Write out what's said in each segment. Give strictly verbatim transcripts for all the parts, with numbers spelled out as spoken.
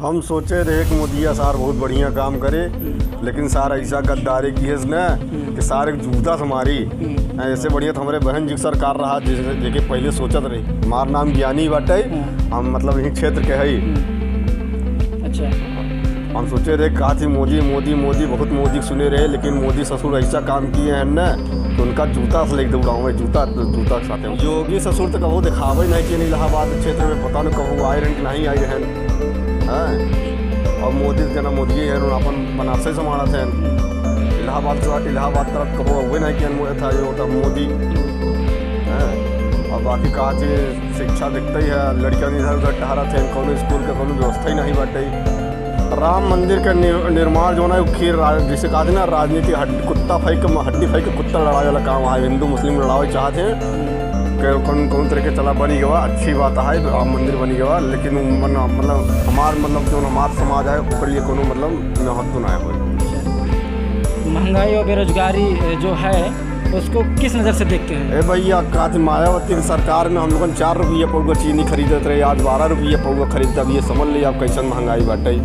हम सोचे रहे कि मोदी सार बहुत बढ़िया काम करे, लेकिन सार ऐसा गद्दारी की है इसने कि सारे जूता से मारी। ऐसे बढ़िया तो हमारे बहन जी सरकार रहा जैसे पहले सोचत रही। हमार नाम ज्ञानी बाटे, हम मतलब यही क्षेत्र के है। अच्छा, हम सोचे रहे कहा थी मोदी मोदी मोदी बहुत मोदी सुने रहे, लेकिन मोदी ससुर ऐसा काम किए हैं न कि उनका जूता से लेके दौड़ाऊँ जूता जूता के साथ। योगी ससुर तो कबो दिखावे नहीं कि इलाहाबाद क्षेत्र में पता नहीं कबो आए रहे कि नहीं आए हैं। और मोदी जना मोदी है अपन बनारस से मारा थे इलाहाबाद इलाहाबाद तरफ कबो हुए नहीं कि था ये होता मोदी है। और बाकी कहा थी शिक्षा दिखता ही है, लड़कियाँ इधर उधर टहरा थे, कौन स्कूल का कोनो व्यवस्था ही नहीं बाटे। राम मंदिर का निर्माण जो ना खीर जिसे कहा थे ना राजनीति हड्डी कुत्ता फेंक हड्डी फेंक कुत्ता लड़ाई वाला काम है। हिंदू मुस्लिम लड़ाई चाहते हैं कौन कौन तरह के चला बनी गवा, अच्छी बात है राम मंदिर बनी गवा, लेकिन मतलब हमार मतलब जो हमार समाज है उसके लिए कोनो मतलब महत्व ना है। महंगाई और बेरोजगारी जो है उसको किस नज़र से देखते हैं? ए भैया कहा थी मायावती की सरकार में हम लोगों चार रुपये पौवा चीनी खरीदते रहे, आज बारह रुपये पौवा खरीदते। अब ये समझ लीजिए आप कैसन महंगाई बाटे।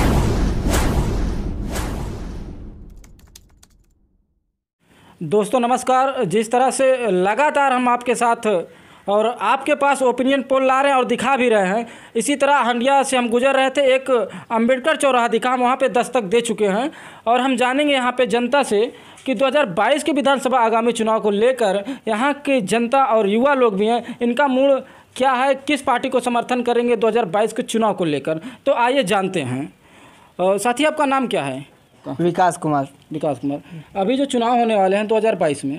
दोस्तों नमस्कार। जिस तरह से लगातार हम आपके साथ और आपके पास ओपिनियन पोल ला रहे हैं और दिखा भी रहे हैं, इसी तरह हंडिया से हम गुजर रहे थे, एक अंबेडकर चौराहा दिखा, हम वहाँ पे दस्तक दे चुके हैं और हम जानेंगे यहाँ पे जनता से कि दो हज़ार बाईस के विधानसभा आगामी चुनाव को लेकर यहाँ के जनता और युवा लोग भी हैं, इनका मूड क्या है, किस पार्टी को समर्थन करेंगे दो हज़ार बाईस के चुनाव को लेकर। तो आइए जानते हैं। और साथी आपका नाम क्या है? विकास कुमार। विकास कुमार, अभी जो चुनाव होने वाले हैं दो हज़ार बाईस में,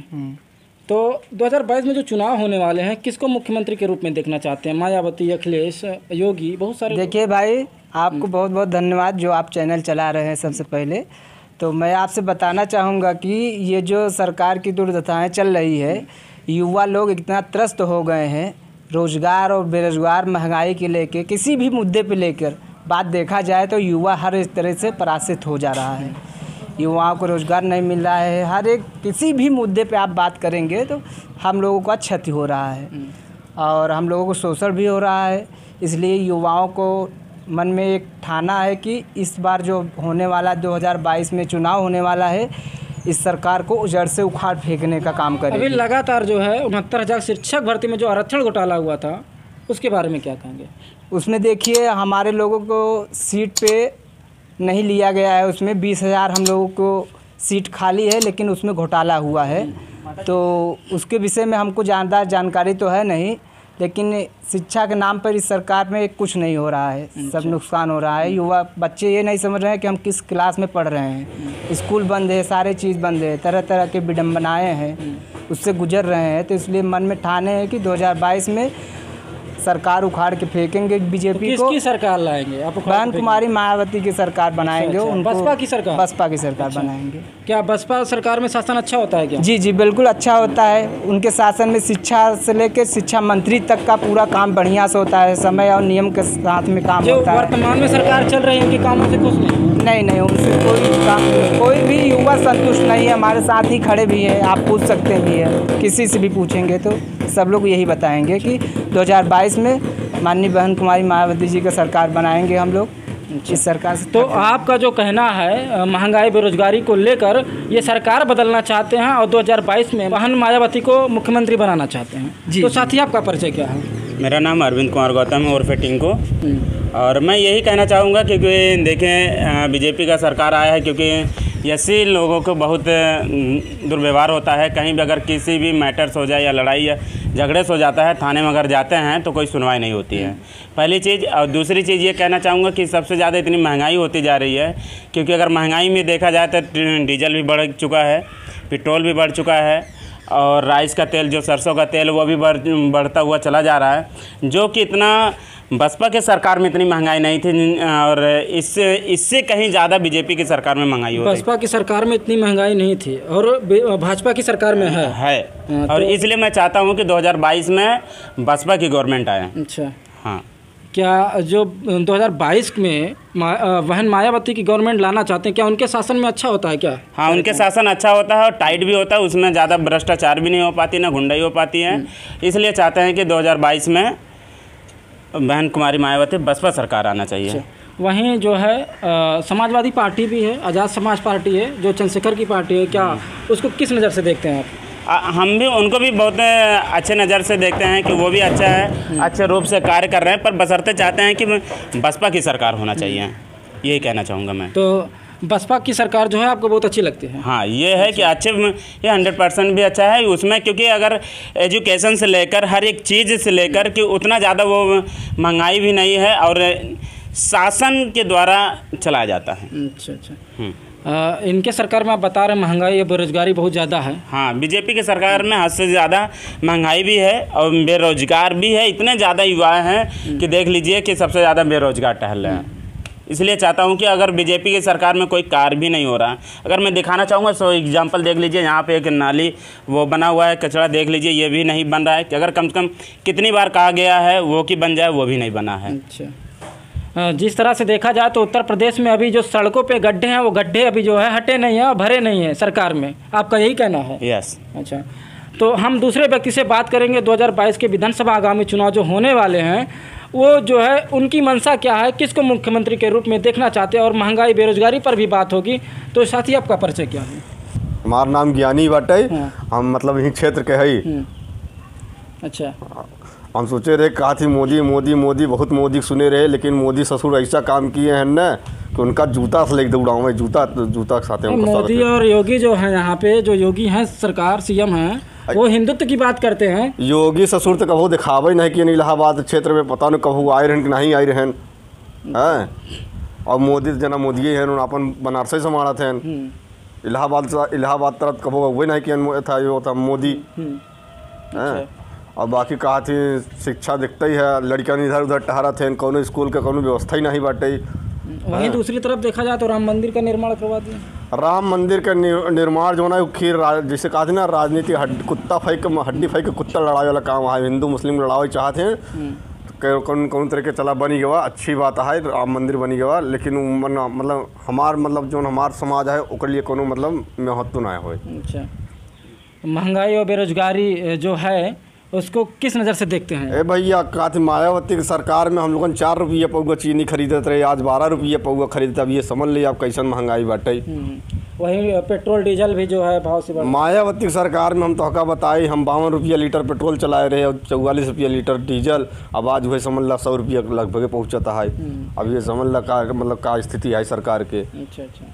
तो दो हज़ार बाईस में जो चुनाव होने वाले हैं किसको मुख्यमंत्री के रूप में देखना चाहते हैं? मायावती, अखिलेश, योगी, बहुत सारे। देखिए भाई, आपको बहुत बहुत धन्यवाद जो आप चैनल चला रहे हैं। सबसे पहले तो मैं आपसे बताना चाहूँगा कि ये जो सरकार की दुर्दशाएँ चल रही है, युवा लोग इतना त्रस्त हो गए हैं रोज़गार और बेरोज़गार महंगाई के लेके, किसी भी मुद्दे पे लेकर बात देखा जाए तो युवा हर इस तरह से पराजित हो जा रहा है। युवाओं को रोज़गार नहीं मिल रहा है, हर एक किसी भी मुद्दे पे आप बात करेंगे तो हम लोगों का क्षति हो रहा है और हम लोगों को शोषण भी हो रहा है। इसलिए युवाओं को मन में एक ठाना है कि इस बार जो होने वाला दो हज़ार बाईस में चुनाव होने वाला है, इस सरकार को जड़ से उखाड़ फेंकने का काम करें। अभी लगातार जो है उनहत्तर हज़ार शिक्षक भर्ती में जो आरक्षण घोटाला हुआ था उसके बारे में क्या कहेंगे? उसमें देखिए हमारे लोगों को सीट पे नहीं लिया गया है, उसमें बीस हज़ार हम लोगों को सीट खाली है, लेकिन उसमें घोटाला हुआ है। तो उसके विषय में हमको जानदार जानकारी तो है नहीं, लेकिन शिक्षा के नाम पर इस सरकार में कुछ नहीं हो रहा है, सब नुकसान हो रहा है। युवा बच्चे ये नहीं समझ रहे हैं कि हम किस क्लास में पढ़ रहे हैं, स्कूल बंद है, सारे चीज़ बंद है, तरह तरह के विडम्बनाएँ हैं, उससे गुजर रहे हैं। तो इसलिए मन में ठाने हैं कि दो हज़ार बाईस में सरकार उखाड़ के फेंकेंगे बीजेपी को। किसकी सरकार लाएंगे आप? बहन कुमारी मायावती की सरकार बनाएंगे। अच्छा, उनको बसपा की सरकार बसपा की सरकार अच्छा। बनाएंगे। क्या बसपा सरकार में शासन अच्छा होता है क्या? जी जी बिल्कुल अच्छा होता है। उनके शासन में शिक्षा से लेकर शिक्षा मंत्री तक का पूरा काम बढ़िया से होता है, समय और नियम के साथ में काम होता है। वर्तमान में सरकार चल रही है उनके कामों से खुश नहीं? नहीं नहीं, उनसे कोई काम, कोई भी युवा संतुष्ट नहीं है। हमारे साथ ही खड़े भी हैं, आप पूछ सकते भी हैं, किसी से भी पूछेंगे तो सब लोग यही बताएंगे कि दो हज़ार बाईस में माननीय बहन कुमारी मायावती जी का सरकार बनाएंगे हम लोग इस सरकार से। तो आपका जो कहना है महंगाई बेरोजगारी को लेकर ये सरकार बदलना चाहते हैं और दो हज़ार बाईस में बहन मायावती को मुख्यमंत्री बनाना चाहते हैं जी। तो साथी आपका परिचय क्या है? मेरा नाम अरविंद कुमार गौतम है और टिंको, और मैं यही कहना चाहूँगा क्योंकि देखें बीजेपी का सरकार आया है, क्योंकि ऐसे लोगों को बहुत दुर्व्यवहार होता है। कहीं भी अगर किसी भी मैटर्स हो जाए या लड़ाई या झगड़े से हो जाता है, थाने में अगर जाते हैं तो कोई सुनवाई नहीं होती है, पहली चीज़। और दूसरी चीज़ ये कहना चाहूँगा कि सबसे ज़्यादा इतनी महंगाई होती जा रही है, क्योंकि अगर महंगाई में देखा जाए तो डीजल भी बढ़ चुका है, पेट्रोल भी बढ़ चुका है, और राइस का तेल जो सरसों का तेल वो भी बढ़ बढ़ता हुआ चला जा रहा है, जो कि इतना बसपा के सरकार में इतनी महंगाई नहीं थी, और इससे इससे कहीं ज़्यादा बीजेपी की सरकार में महंगाई होती है। बसपा की सरकार में इतनी महंगाई नहीं थी और भाजपा की सरकार में है है और तो इसलिए मैं चाहता हूँ कि दो हज़ार बाईस में बसपा की गवर्नमेंट आए। अच्छा, हाँ। क्या जो दो हज़ार बाईस में बहन मायावती की गवर्नमेंट लाना चाहते हैं, क्या उनके शासन में अच्छा होता है क्या? हाँ, उनके शासन अच्छा होता है और टाइट भी होता है, उसमें ज़्यादा भ्रष्टाचार भी नहीं हो पाती, ना गुंडाई हो पाती है। इसलिए चाहते हैं कि दो हज़ार बाईस में बहन कुमारी मायावती बसपा सरकार आना चाहिए। वहीं जो है अ, समाजवादी पार्टी भी है, आज़ाद समाज पार्टी है, जो चंद्रशेखर की पार्टी है, क्या उसको किस नज़र से देखते हैं आप? आ, हम भी उनको भी बहुत अच्छे नज़र से देखते हैं कि वो भी अच्छा है, अच्छे रूप से कार्य कर रहे हैं, पर बशर्ते चाहते हैं कि बसपा की सरकार होना चाहिए, यही कहना चाहूँगा मैं। तो बसपा की सरकार जो है आपको बहुत अच्छी लगती है? हाँ, ये है कि अच्छे, ये हंड्रेड परसेंट भी अच्छा है उसमें, क्योंकि अगर एजुकेशन से लेकर हर एक चीज़ से लेकर कि उतना ज़्यादा वो महंगाई भी नहीं है और शासन के द्वारा चलाया जाता है। अच्छा अच्छा। आ, इनके सरकार में आप बता रहे हैं महंगाई या बेरोजगारी बहुत ज़्यादा है। हाँ, बीजेपी की सरकार में हद से ज़्यादा महंगाई भी है और बेरोजगार भी है, इतने ज़्यादा युवा हैं कि देख लीजिए कि सबसे ज़्यादा बेरोजगार टहल रहे हैं। इसलिए चाहता हूँ कि अगर बीजेपी की सरकार में कोई कार्य भी नहीं हो रहा, अगर मैं दिखाना चाहूँगा सो एग्जांपल देख लीजिए, यहाँ पे एक नाली वो बना हुआ है, कचरा देख लीजिए, ये भी नहीं बन रहा है कि अगर कम से कम कितनी बार कहा गया है वो कि बन जाए, वो भी नहीं बना है। अच्छा, जिस तरह से देखा जाए तो उत्तर प्रदेश में अभी जो सड़कों पे गड्ढे हैं वो गड्ढे अभी जो है हटे नहीं हैं और भरे नहीं हैं सरकार में, आपका यही कहना है? यस। अच्छा, तो हम दूसरे व्यक्ति से बात करेंगे। दो हज़ार बाईस के विधानसभा आगामी चुनाव जो होने वाले हैं वो जो है उनकी मंशा क्या है, किसको मुख्यमंत्री के रूप में देखना चाहते हैं, और महंगाई बेरोजगारी पर भी बात होगी। तो साथ ही आपका परिचय क्या है? हमारा नाम ज्ञानी बाटे, हम मतलब यही क्षेत्र के है। अच्छा, हम सोचे रहे कहा थी मोदी मोदी मोदी बहुत मोदी सुने रहे, लेकिन मोदी ससुर ऐसा काम किए हैं ना कि उनका जूता से लेके दौड़ाऊँ, जूता जूता के साथ हैं। मोदी और योगी जो है यहाँ पे, जो योगी हैं सरकार सीएम हैं, वो हिंदुत्व की बात करते हैं। योगी ससुर तो कभी दिखावे नहीं कि इलाहाबाद क्षेत्र में पता नहीं कभी आए रहन कि नहीं आए रहन हैं। और मोदी जना मोदी हैं, उन्होंने अपन बनारस से मारा थे इलाहाबाद इलाहाबाद तरफ कभी हुए नहीं कि था यो था मोदी हैं। और बाकी कहा थी शिक्षा दिखता ही है, लड़कियां इधर उधर टहरा थे, कोनो स्कूल का कोनो व्यवस्था ही नहीं बाटे। वहीं दूसरी तरफ देखा जाए तो राम मंदिर का निर्माण करवा दिया। राम मंदिर का निर्माण जो ना खीर जैसे कहा थी ना, राजनीति हड्डी कुत्ता फेंक हड्डी फेंक कुत्ता लड़ाई वाला काम है। हिंदू मुस्लिम लड़ाई चाहते हैं तो कौन कौन तरह के चला बनी गवा, अच्छी बात है राम मंदिर बनी गवा, लेकिन मतलब हमार मतलब जो हमार समाज है उसके लिए कोनो मतलब महत्व ना हो। अच्छा, महंगाई और बेरोजगारी जो है उसको किस नज़र से देखते हैं? ए भैया कहा थी मायावती की सरकार में हम लोगों ने चार रुपये पौवा चीनी खरीदते रहे, आज बारह रुपये पौवा खरीदते। अब ये समझ लीजिए आप कैसन महंगाई बाटे। वहीं पेट्रोल डीजल भी जो है भाव से बढ़। मायावती की सरकार में हम तो बताए हम बावन रुपया लीटर पेट्रोल चलाए रहे और चौवालीस रुपया लीटर डीजल, अब आज वही समझ ला सौ रुपया लगभग पहुँचता है। अब ये समझ ला का मतलब का स्थिति है सरकार के। अच्छा अच्छा,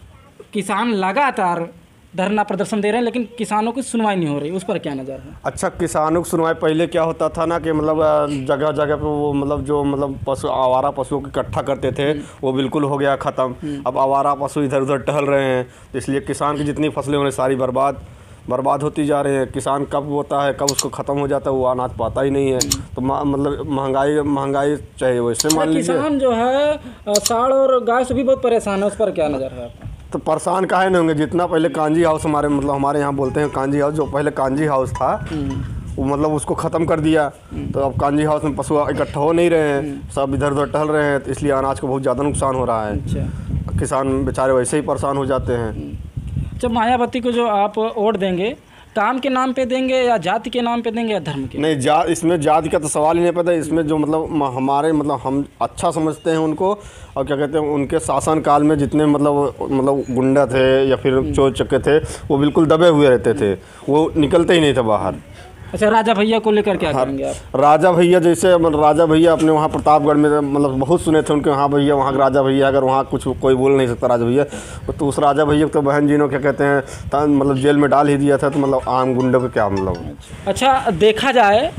किसान लगातार धरना प्रदर्शन दे रहे हैं लेकिन किसानों की सुनवाई नहीं हो रही, उस पर क्या नज़र है? अच्छा, किसानों की सुनवाई पहले क्या होता था ना कि मतलब जगह जगह पे वो मतलब जो मतलब पशु आवारा पशुओं को इकट्ठा करते थे वो बिल्कुल हो गया ख़त्म। अब आवारा पशु इधर उधर टहल रहे हैं, इसलिए किसान की जितनी फसलें होने सारी बर्बाद बर्बाद होती जा रही है। किसान कब होता है कब उसको ख़त्म हो जाता है वो अनाज पाता ही नहीं है। तो मतलब महंगाई महंगाई चाहिए वैसे मान लीजिए। किसान जो है साढ़ और गाय से भी बहुत परेशान है, उस पर क्या नज़र है आपका? तो परेशान काहे नहीं होंगे, जितना पहले कांजी हाउस हमारे मतलब हमारे यहाँ बोलते हैं कांजी हाउस, जो पहले कांजी हाउस था वो मतलब उसको ख़त्म कर दिया। तो अब कांजी हाउस में पशु इकट्ठा हो नहीं रहे हैं, सब इधर उधर टहल रहे हैं, तो इसलिए अनाज को बहुत ज़्यादा नुकसान हो रहा है। अच्छा। किसान बेचारे वैसे ही परेशान हो जाते हैं। जब मायावती को जो आप वोट देंगे, काम के नाम पे देंगे या जाति के नाम पे देंगे या धर्म के? नहीं, जा इसमें जाति का तो सवाल ही नहीं पैदा। इसमें जो मतलब हमारे मतलब हम अच्छा समझते हैं उनको, और क्या कहते हैं उनके शासन काल में जितने मतलब मतलब गुंडा थे या फिर चोर चक्के थे वो बिल्कुल दबे हुए रहते थे, वो निकलते ही नहीं थे बाहर। अच्छा, राजा भैया को लेकर क्या करेंगे आप? राजा भैया जैसे राजा भैया अपने वहाँ प्रतापगढ़ में मतलब बहुत सुने थे उनके, हाँ भैया वहाँ राजा भैया, अगर वहाँ कुछ कोई बोल नहीं सकता राजा भैया, तो उस राजा भैया तो बहन जी ने क्या कहते हैं मतलब जेल में डाल ही दिया था। तो मतलब आम गुंडों को क्या मतलब। अच्छा, देखा जाए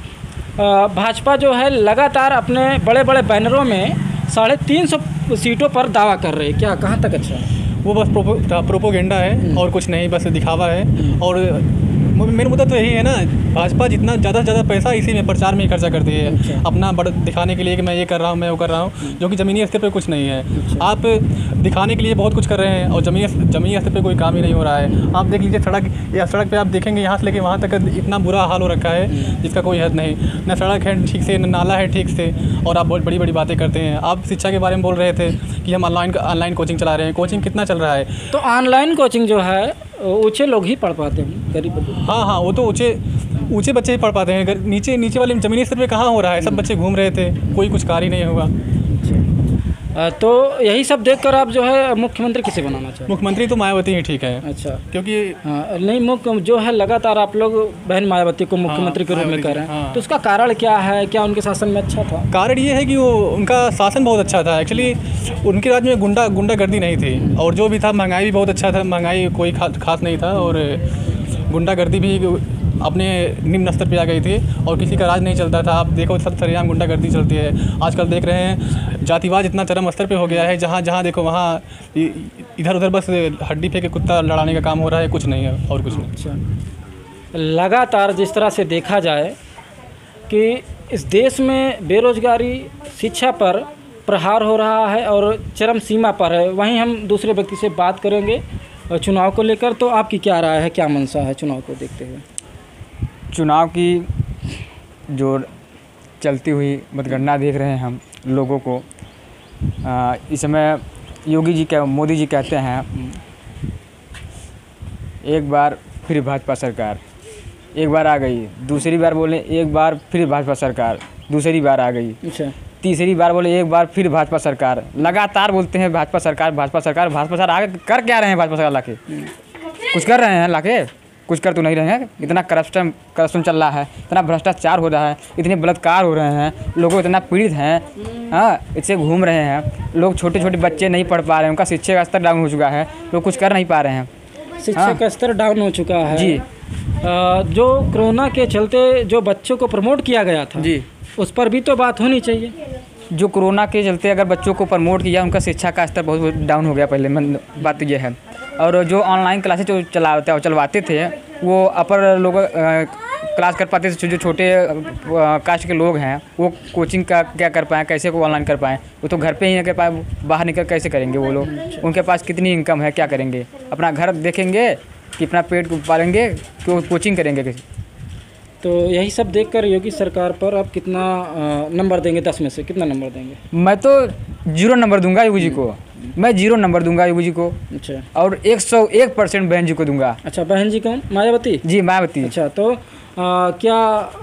भाजपा जो है लगातार अपने बड़े बड़े बैनरों में साढ़े तीन सौ सीटों पर दावा कर रही है, क्या कहाँ तक अच्छा है? वो बस प्रोपो प्रोपोगेंडा है और कुछ नहीं, बस दिखावा है। और मेरा मुद्दा तो यही है ना, भाजपा जितना ज़्यादा से ज़्यादा पैसा इसी में प्रचार में ही खर्चा करती है। अच्छा। अपना बड़ दिखाने के लिए कि मैं ये कर रहा हूँ मैं वो कर रहा हूँ, जो कि ज़मीनी स्तर पे कुछ नहीं है। अच्छा। आप दिखाने के लिए बहुत कुछ कर रहे हैं और ज़मीनी ज़मीनी स्तर पे कोई काम ही नहीं हो रहा है। आप देख लीजिए सड़क, या सड़क पे आप देखेंगे यहाँ से लेके वहाँ तक इतना बुरा हाल हो रखा है जिसका कोई हद नहीं। न सड़क है ठीक से, न नाला है ठीक से, और आप बहुत बड़ी बड़ी बातें करते हैं। आप शिक्षा के बारे में बोल रहे थे कि हम ऑनलाइन ऑनलाइन कोचिंग चला रहे हैं, कोचिंग कितना चल रहा है? तो ऑनलाइन कोचिंग जो है ऊँचे लोग ही पढ़ पाते हैं, गरीब। हाँ हाँ, वो तो ऊँचे ऊँचे बच्चे ही पढ़ पाते हैं, नीचे नीचे वाले ज़मीनी स्तर पे कहाँ हो रहा है? सब बच्चे घूम रहे थे, कोई कुछ कार्य नहीं हुआ। अ, तो यही सब देखकर आप जो है मुख्यमंत्री किसे बनाना चाहते हैं? मुख्यमंत्री तो मायावती ही ठीक है, अच्छा, क्योंकि हाँ, नहीं मुख्य जो है लगातार आप लोग बहन मायावती को मुख्यमंत्री के रूप में मायावती, कर रहे हैं, हाँ। तो उसका कारण क्या है? क्या उनके शासन में अच्छा था? कारण ये है कि वो उनका शासन बहुत अच्छा था। एक्चुअली उनके राज्य में गुंडा गुंडागर्दी नहीं थी, और जो भी था महंगाई भी बहुत अच्छा था, महंगाई कोई खा, खास नहीं था, और गुंडागर्दी भी अपने निम्न स्तर पे आ गई थी, और किसी का राज नहीं चलता था। आप देखो सब सरेआम गुंडागर्दी चलती है। आजकल देख रहे हैं जातिवाद इतना चरम स्तर पे हो गया है, जहाँ जहाँ देखो वहाँ इधर उधर बस हड्डी फेंक के कुत्ता लड़ाने का काम हो रहा है, कुछ नहीं है और कुछ नहीं। अच्छा, लगातार जिस तरह से देखा जाए कि इस देश में बेरोजगारी, शिक्षा पर प्रहार हो रहा है और चरम सीमा पर है, वहीं हम दूसरे व्यक्ति से बात करेंगे चुनाव को लेकर। तो आपकी क्या राय है, क्या मंशा है चुनाव को देखते हुए? चुनाव की जो चलती हुई मतगणना देख रहे हैं हम लोगों को, आ, इस समय योगी जी क्या मोदी जी कहते हैं एक बार फिर भाजपा सरकार, एक बार आ गई, दूसरी बार बोले एक बार फिर भाजपा सरकार, दूसरी बार आ गई, अच्छा, तीसरी बार बोले एक बार फिर भाजपा सरकार। लगातार बोलते हैं भाजपा सरकार भाजपा सरकार भाजपा सरकार। आगे कर क्या रहे हैं भाजपा सरकार लाके? कुछ कर रहे हैं लाके? कुछ कर तो नहीं रहे हैं। इतना करप्शन करप्शन चल रहा है, इतना भ्रष्टाचार हो रहा है, इतने बलात्कार हो रहे हैं, लोगों इतना पीड़ित हैं, हाँ, इससे घूम रहे हैं लोग। छोटे छोटे बच्चे नहीं पढ़ पा रहे हैं, उनका शिक्षा का स्तर डाउन हो चुका है, लोग कुछ कर नहीं पा रहे हैं। शिक्षा हाँ। का स्तर डाउन हो चुका है जी। आ, जो कोरोना के चलते जो बच्चों को प्रमोट किया गया था जी, उस पर भी तो बात होनी चाहिए। जो कोरोना के चलते अगर बच्चों को प्रमोट किया, उनका शिक्षा का स्तर बहुत डाउन हो गया पहले, मन बात ये है। और जो ऑनलाइन क्लासेज जो चलाते चलवाते थे वो अपर लोग क्लास कर पाते थे, जो छोटे कास्ट के लोग हैं वो कोचिंग का क्या कर पाएँ, कैसे को ऑनलाइन कर पाएँ? वो तो घर पे ही नहीं कर पाए, बाहर निकल कैसे करेंगे वो लोग? उनके पास कितनी इनकम है, क्या करेंगे? अपना घर देखेंगे कि अपना पेट को पालेंगे कि वो कोचिंग करेंगे किसी? तो यही सब देखकर योगी सरकार पर आप कितना आ, नंबर देंगे? दस में से कितना नंबर देंगे? मैं तो जीरो नंबर दूंगा योगी जी को, मैं जीरो नंबर दूंगा योगी जी को, अच्छा, और एक सौ एक परसेंट बहन जी को दूंगा। अच्छा, बहन जी कौन? मायावती जी, मायावती। अच्छा, तो आ, क्या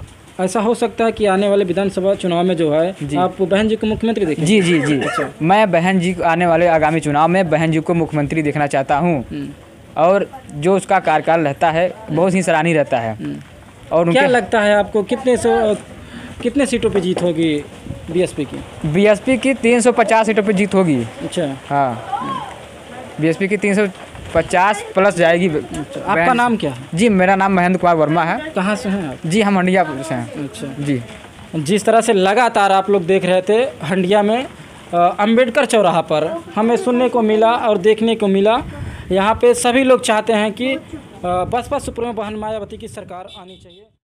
ऐसा हो सकता है कि आने वाले विधानसभा चुनाव में जो है आप बहन जी को मुख्यमंत्री देखें? जी जी जी, अच्छा, मैं बहन जी आने वाले आगामी चुनाव में बहन जी को मुख्यमंत्री देखना चाहता हूँ, और जो उसका कार्यकाल रहता है बहुत ही सराहनीय रहता है। और क्या उनके लगता है आपको कितने सौ कितने सीटों पे जीत होगी बीएसपी की? बीएसपी की तीन सौ पचास सीटों पे जीत होगी। अच्छा, हाँ, बीएसपी की तीन सौ पचास प्लस जाएगी। अच्छा, आपका नाम क्या है? जी, मेरा नाम महेंद्र कुमार वर्मा है। कहाँ से हैं आप? जी, हम हंडिया से हैं। अच्छा जी। जिस तरह से लगातार आप लोग देख रहे थे हंडिया में अंबेडकर चौराहा पर हमें सुनने को मिला और देखने को मिला, यहाँ पे सभी लोग चाहते हैं कि बसपा सुप्रीमो बहन मायावती की सरकार आनी चाहिए।